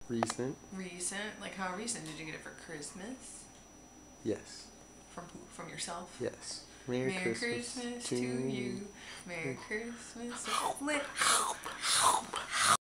Recent. Recent? Like how recent? Did you get it for Christmas? Yes. From who? From yourself? Yes. Merry Christmas to you. Merry Christmas.